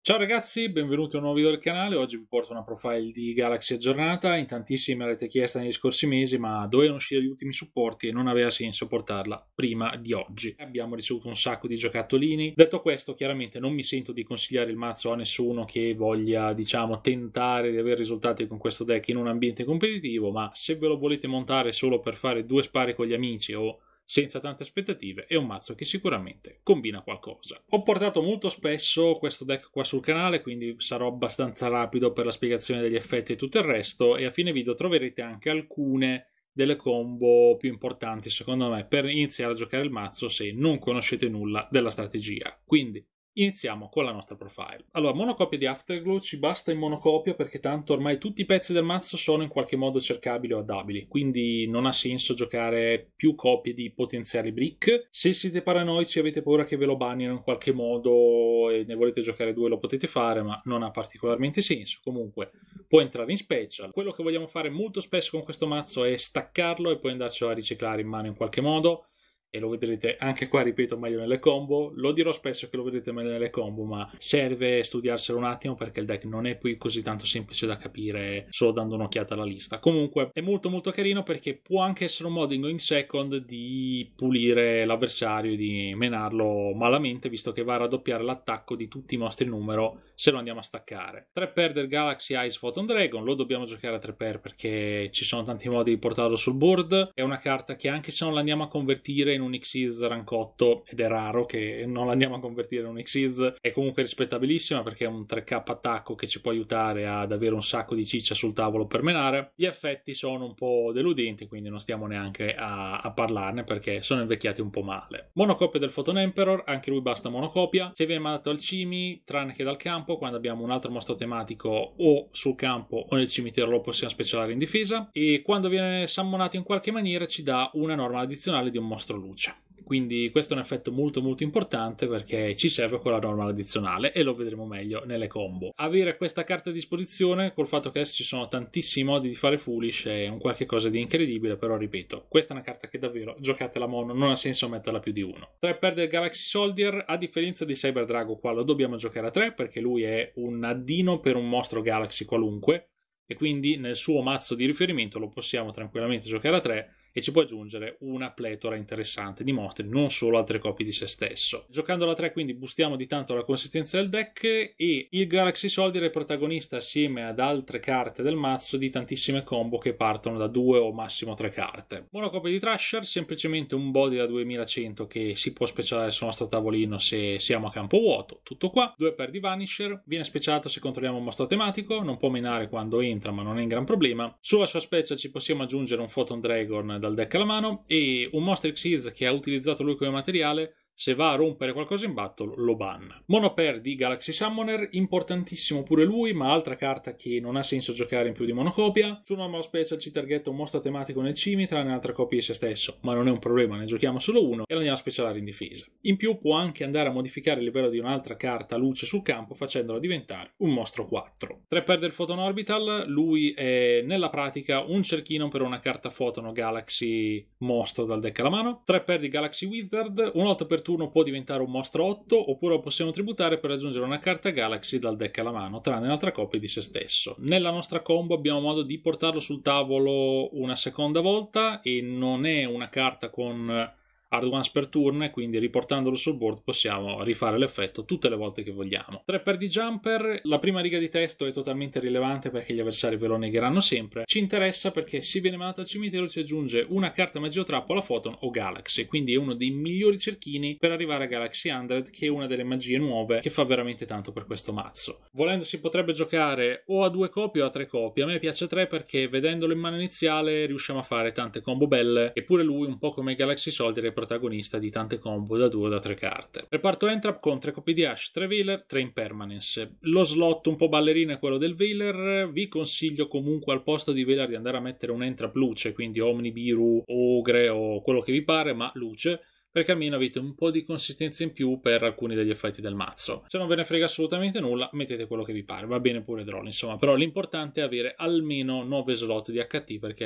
Ciao ragazzi, benvenuti a un nuovo video del canale. Oggi vi porto una profile di Galaxy aggiornata. In tantissimi me l'avete chiesta negli scorsi mesi, ma dovevano uscire gli ultimi supporti e non aveva senso portarla prima di oggi. Abbiamo ricevuto un sacco di giocattolini. Detto questo, chiaramente non mi sento di consigliare il mazzo a nessuno che voglia, diciamo, tentare di avere risultati con questo deck in un ambiente competitivo, ma se ve lo volete montare solo per fare due spari con gli amici o senza tante aspettative, è un mazzo che sicuramente combina qualcosa. Ho portato molto spesso questo deck qua sul canale, quindi sarò abbastanza rapido per la spiegazione degli effetti e tutto il resto, e a fine video troverete anche alcune delle combo più importanti secondo me per iniziare a giocare il mazzo se non conoscete nulla della strategia. Quindi iniziamo con la nostra profile. Allora, monocopia di Afterglow ci basta in monocopia perché tanto ormai tutti i pezzi del mazzo sono in qualche modo cercabili o addabili, quindi non ha senso giocare più copie di potenziali brick. Se siete paranoici e avete paura che ve lo bannino in qualche modo e ne volete giocare due, lo potete fare, ma non ha particolarmente senso. Comunque può entrare in special. Quello che vogliamo fare molto spesso con questo mazzo è staccarlo e poi andarcelo a riciclare in mano in qualche modo, e lo vedrete anche qua, ripeto, meglio nelle combo. Lo dirò spesso che lo vedrete meglio nelle combo, ma serve studiarselo un attimo perché il deck non è poi così tanto semplice da capire solo dando un'occhiata alla lista. Comunque è molto molto carino perché può anche essere un modo in Going Second di pulire l'avversario e di menarlo malamente, visto che va a raddoppiare l'attacco di tutti i nostri numero se lo andiamo a staccare. 3 per del Galaxy Eyes Photon Dragon, lo dobbiamo giocare a 3 per perché ci sono tanti modi di portarlo sul board. È una carta che anche se non la andiamo a convertire in un Xyz rank 8, ed è raro che non la andiamo a convertire in un Xyz, è comunque rispettabilissima perché è un 3k attacco che ci può aiutare ad avere un sacco di ciccia sul tavolo per menare. Gli effetti sono un po' deludenti, quindi non stiamo neanche a parlarne perché sono invecchiati un po' male. Monocopia del Photon Emperor, anche lui basta monocopia. Se viene mandato al cimi, tranne che dal campo, quando abbiamo un altro mostro tematico o sul campo o nel cimitero lo possiamo specialare in difesa, e quando viene summonato in qualche maniera ci dà una norma addizionale di un mostro luce. Quindi questo è un effetto molto molto importante perché ci serve quella norma addizionale e lo vedremo meglio nelle combo. Avere questa carta a disposizione, col fatto che adesso ci sono tantissimi modi di fare foolish, è un qualche cosa di incredibile, però ripeto, questa è una carta che davvero, giocatela mono, non ha senso metterla più di uno. 3 per del Galaxy Soldier, a differenza di Cyber Drago qua lo dobbiamo giocare a 3 perché lui è un addino per un mostro Galaxy qualunque e quindi nel suo mazzo di riferimento lo possiamo tranquillamente giocare a 3 e ci può aggiungere una pletora interessante di mostri, non solo altre copie di se stesso. Giocando a 3 quindi boostiamo di tanto la consistenza del deck e il Galaxy Soldier è protagonista assieme ad altre carte del mazzo di tantissime combo che partono da 2 o massimo 3 carte. Monocopia di Thrasher, semplicemente un body da 2100 che si può specialare sul nostro tavolino se siamo a campo vuoto, tutto qua. 2 per di Vanisher, viene specialato se controlliamo un mostro tematico, non può menare quando entra ma non è un gran problema. Sulla sua special ci possiamo aggiungere un Photon Dragon dal deck alla mano e un mostro Xyz che ha utilizzato lui come materiale, se va a rompere qualcosa in battle lo banna. Monopair di Galaxy Summoner, importantissimo pure lui, ma altra carta che non ha senso giocare in più di monocopia. Su normal special ci targetta un mostro tematico nel cimi tranne altre copie di se stesso, ma non è un problema, ne giochiamo solo uno e lo andiamo a specialare in difesa. In più può anche andare a modificare il livello di un'altra carta luce sul campo facendolo diventare un mostro 4. 3 per del Photon Orbital, lui è nella pratica un cerchino per una carta Photon Galaxy mostro dal deck alla mano. 3 per di Galaxy Wizard, un 8 per turno può diventare un mostro 8 oppure lo possiamo tributare per aggiungere una carta Galaxy dal deck alla mano tranne un'altra copia di se stesso. Nella nostra combo abbiamo modo di portarlo sul tavolo una seconda volta e non è una carta con hard once per turn, quindi riportandolo sul board possiamo rifare l'effetto tutte le volte che vogliamo. 3 per di Jumper, la prima riga di testo è totalmente rilevante perché gli avversari ve lo negheranno sempre. Ci interessa perché se viene mandato al cimitero ci aggiunge una carta magia o trappola Photon o Galaxy, quindi è uno dei migliori cerchini per arrivare a Galaxy 100, che è una delle magie nuove che fa veramente tanto per questo mazzo. Volendo si potrebbe giocare o a 2 copie o a 3 copie, a me piace 3 perché vedendolo in mano iniziale riusciamo a fare tante combo belle, eppure lui un po' come Galaxy Soldier è protagonista di tante combo da 2 o da 3 carte. Reparto Entrap con 3 copie di Ash, 3 Veiler, 3 Impermanence. Lo slot un po' ballerino è quello del Veiler, vi consiglio comunque al posto di Veiler di andare a mettere un Entrap luce, quindi Omnibiru, Ogre o quello che vi pare, ma luce, perché almeno avete un po' di consistenza in più per alcuni degli effetti del mazzo. Se non ve ne frega assolutamente nulla, mettete quello che vi pare, va bene pure Droll, insomma, però l'importante è avere almeno 9 slot di HT perché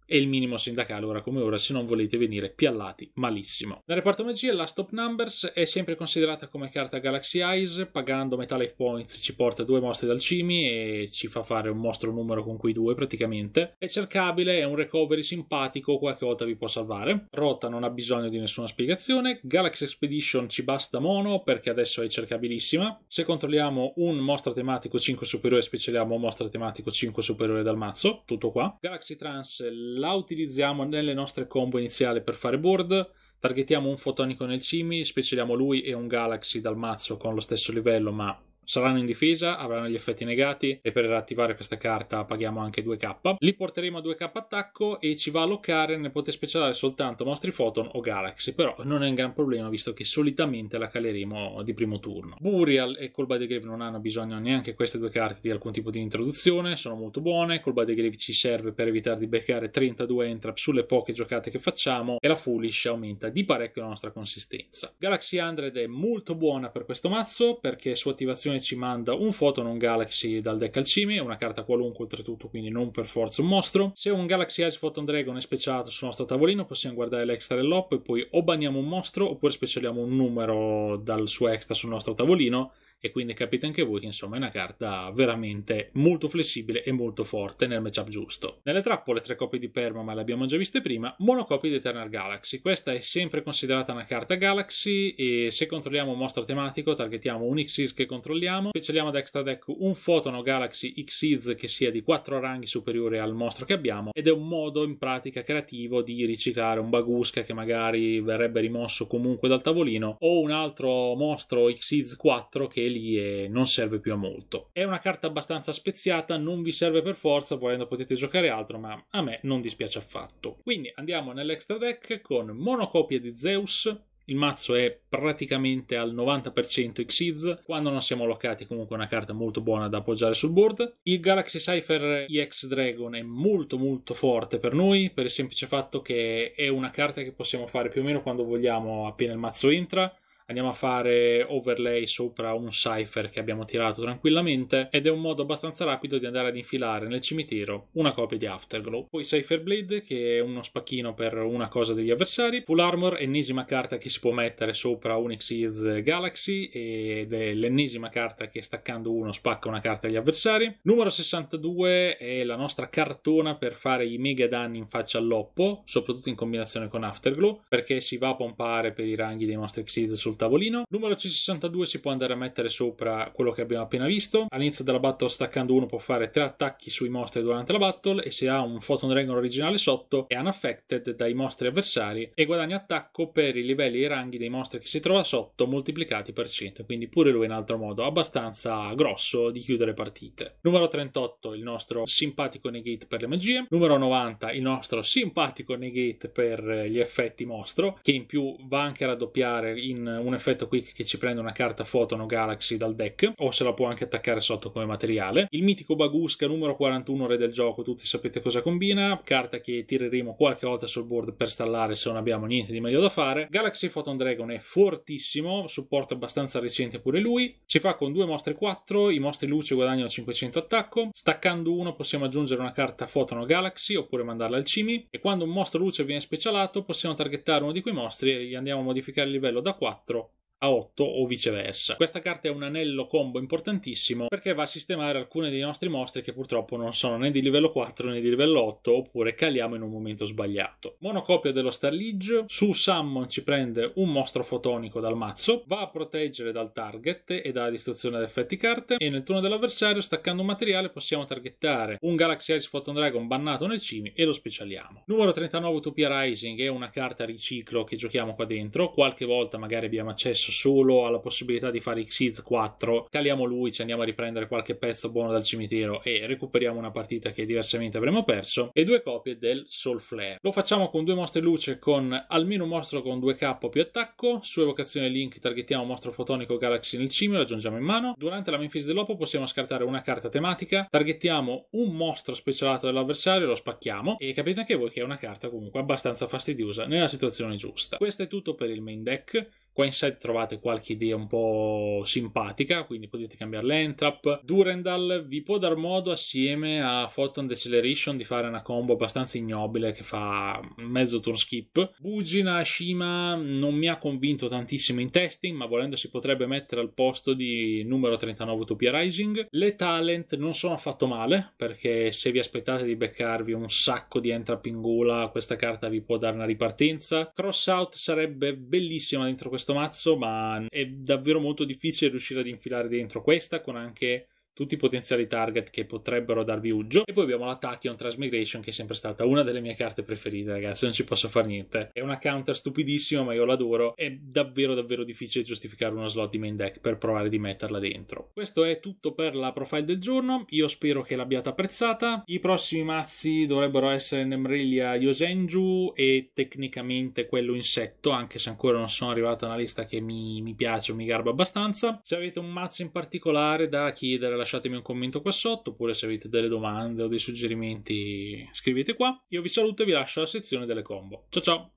è il minimo sindacale ora come ora se non volete venire piallati malissimo. Nel reparto magie la Stop Numbers è sempre considerata come carta Galaxy Eyes, pagando metà life points ci porta 2 mostri dal Cimi e ci fa fare un mostro numero con quei 2 praticamente. È cercabile, è un recovery simpatico, qualche volta vi può salvare. Rota non ha bisogno di nessuna spiegazione. Galaxy Expedition ci basta mono perché adesso è cercabilissima. Se controlliamo un mostro tematico 5 superiore specialiamo un mostro tematico 5 superiore dal mazzo, tutto qua. Galaxy Trance la utilizziamo nelle nostre combo iniziali per fare board. Targetiamo un fotonico nel Cimi, specialiamo lui e un Galaxy dal mazzo con lo stesso livello ma saranno in difesa, avranno gli effetti negati e per attivare questa carta paghiamo anche 2k. Li porteremo a 2k attacco e ci va a loccare, ne potete specialare soltanto mostri Photon o Galaxy, però non è un gran problema visto che solitamente la caleremo di primo turno. Burial e Call by the Grave non hanno bisogno neanche queste 2 carte di alcun tipo di introduzione, sono molto buone. Call by the Grave ci serve per evitare di beccare 32 entrap sulle poche giocate che facciamo e la Foolish aumenta di parecchio la nostra consistenza. Galaxy 100 è molto buona per questo mazzo perché su attivazione ci manda un Photon o un Galaxy dal deck al Cimi, è una carta qualunque oltretutto, quindi non per forza un mostro. Se un Galaxy Eyes Photon Dragon è specialato sul nostro tavolino possiamo guardare l'extra dell'op e poi o banniamo un mostro oppure specialiamo un numero dal suo extra sul nostro tavolino e quindi capite anche voi che insomma è una carta veramente molto flessibile e molto forte nel matchup giusto. Nelle trappole 3 copie di Perma, ma le abbiamo già viste prima, monocopie di Eternal Galaxy. Questa è sempre considerata una carta Galaxy e se controlliamo un mostro tematico targetiamo un Xyz che controlliamo, specialiamo ad extra deck un Photon o Galaxy Xyz che sia di 4 ranghi superiore al mostro che abbiamo ed è un modo in pratica creativo di riciclare un Bagusca che magari verrebbe rimosso comunque dal tavolino o un altro mostro Xyz 4 che lì e non serve più a molto. È una carta abbastanza speziata, non vi serve per forza, volendo potete giocare altro, ma a me non dispiace affatto. Quindi andiamo nell'extra deck con monocopie di Zeus. Il mazzo è praticamente al 90% Xyz, quando non siamo allocati comunque è una carta molto buona da appoggiare sul board. Il Galaxy Cypher EX Dragon è molto forte per noi, per il semplice fatto che è una carta che possiamo fare più o meno quando vogliamo appena il mazzo entra. Andiamo a fare overlay sopra un Cypher che abbiamo tirato tranquillamente ed è un modo abbastanza rapido di andare ad infilare nel cimitero una copia di Afterglow. Poi Cypher Blade che è uno spacchino per una cosa degli avversari. Full Armor, ennesima carta che si può mettere sopra un Xyz Galaxy ed è l'ennesima carta che staccando uno spacca una carta agli avversari. Numero 62 è la nostra cartona per fare i mega danni in faccia all'oppo, soprattutto in combinazione con Afterglow, perché si va a pompare per i ranghi dei nostri Xyz sul tavolino. Numero C62 si può andare a mettere sopra quello che abbiamo appena visto. All'inizio della battle staccando uno può fare 3 attacchi sui mostri durante la battle e se ha un Photon Dragon originale sotto è unaffected dai mostri avversari e guadagna attacco per i livelli e i ranghi dei mostri che si trova sotto moltiplicati per 100, quindi pure lui in altro modo abbastanza grosso di chiudere partite. Numero 38 il nostro simpatico negate per le magie. Numero 90 il nostro simpatico negate per gli effetti mostro, che in più va anche a raddoppiare in un effetto quick che ci prende una carta Photon o Galaxy dal deck o se la può anche attaccare sotto come materiale. Il mitico Bagusca numero 41 re del gioco, tutti sapete cosa combina, carta che tireremo qualche volta sul board per stallare se non abbiamo niente di meglio da fare. Galaxy Photon Dragon è fortissimo, supporto abbastanza recente pure lui, si fa con 2 mostri 4, i mostri luce guadagnano 500 attacco, staccando uno possiamo aggiungere una carta Photon o Galaxy oppure mandarla al Cimi e quando un mostro luce viene specialato possiamo targettare uno di quei mostri e gli andiamo a modificare il livello da 4 a 8 o viceversa. Questa carta è un anello combo importantissimo perché va a sistemare alcuni dei nostri mostri che purtroppo non sono né di livello 4 né di livello 8 oppure caliamo in un momento sbagliato. Monocopia dello Star League, su Summon ci prende un mostro fotonico dal mazzo, va a proteggere dal target e dalla distruzione ad effetti carte e nel turno dell'avversario staccando un materiale possiamo targettare un Galaxy Eyes Photon Dragon bannato nel Cimi e lo specialiamo. Numero 39 Utopia Rising è una carta riciclo che giochiamo qua dentro, qualche volta magari abbiamo accesso solo alla possibilità di fare Xyz 4, caliamo lui, ci andiamo a riprendere qualche pezzo buono dal cimitero e recuperiamo una partita che diversamente avremmo perso, e 2 copie del Soul Flare. Lo facciamo con 2 mostri luce con almeno un mostro con 2k più attacco, su evocazione link targetiamo un mostro fotonico Galaxy nel Cimi, lo aggiungiamo in mano. Durante la main phase dell'oppo possiamo scartare una carta tematica, targetiamo un mostro specialato dell'avversario, lo spacchiamo e capite anche voi che è una carta comunque abbastanza fastidiosa nella situazione giusta. Questo è tutto per il main deck. Qua in site trovate qualche idea un po' simpatica, quindi potete cambiare l'entrap. Durandal vi può dar modo assieme a Photon Deceleration di fare una combo abbastanza ignobile che fa mezzo turn skip. Bugina Shima non mi ha convinto tantissimo in testing, ma volendo si potrebbe mettere al posto di numero 39 Utopia Rising. Le talent non sono affatto male, perché se vi aspettate di beccarvi un sacco di entrap in gola, questa carta vi può dare una ripartenza. Cross out sarebbe bellissima dentro questo mazzo, ma è davvero molto difficile riuscire ad infilare dentro questa con anche tutti i potenziali target che potrebbero darvi uggio. E poi abbiamo la Tachyon Transmigration, che è sempre stata una delle mie carte preferite, ragazzi, non ci posso fare niente. È una counter stupidissima, ma io l'adoro. È davvero davvero difficile giustificare uno slot di main deck per provare di metterla dentro. Questo è tutto per la profile del giorno, io spero che l'abbiate apprezzata. I prossimi mazzi dovrebbero essere Nemrelia Yosenju e tecnicamente quello insetto, anche se ancora non sono arrivato a una lista che mi piace o mi garba abbastanza. Se avete un mazzo in particolare da chiedere, lasciatemi un commento qua sotto, oppure se avete delle domande o dei suggerimenti scrivete qua. Io vi saluto e vi lascio alla sezione delle combo. Ciao ciao!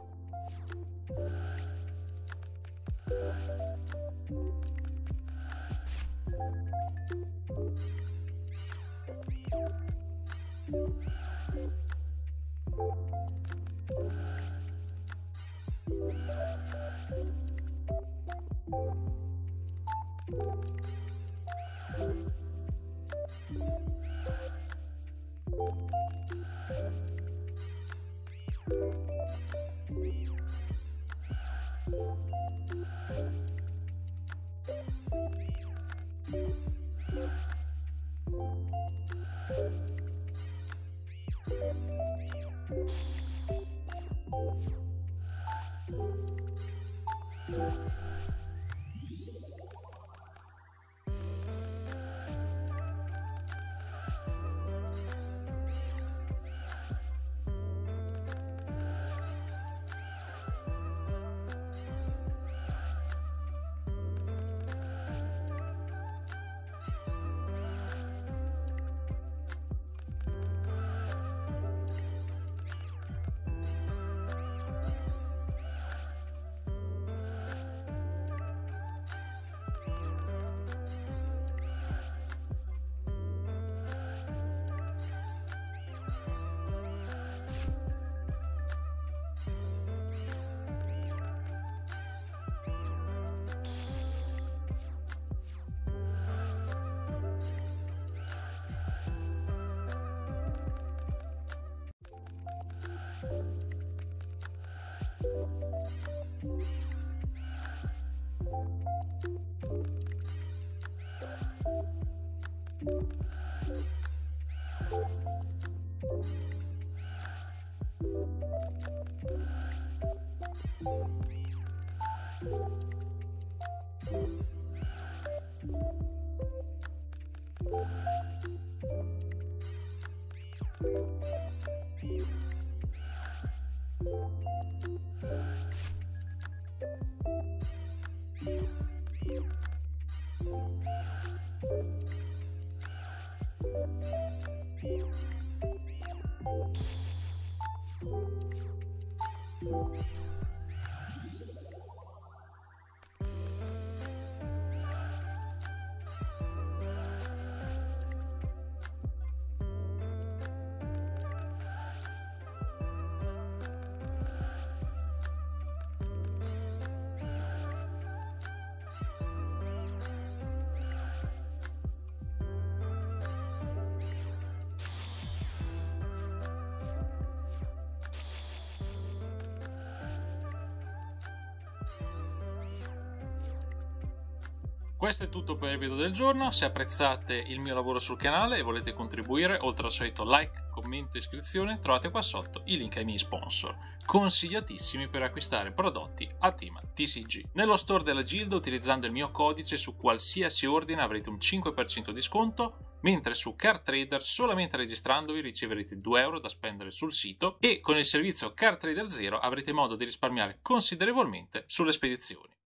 Questo è tutto per il video del giorno. Se apprezzate il mio lavoro sul canale e volete contribuire, oltre al solito like, commento e iscrizione, trovate qua sotto i link ai miei sponsor, consigliatissimi per acquistare prodotti a tema TCG. Nello store della Gilda, utilizzando il mio codice, su qualsiasi ordine avrete un 5% di sconto, mentre su Card Trader solamente registrandovi riceverete 2 euro da spendere sul sito e con il servizio Card Trader 0 avrete modo di risparmiare considerevolmente sulle spedizioni.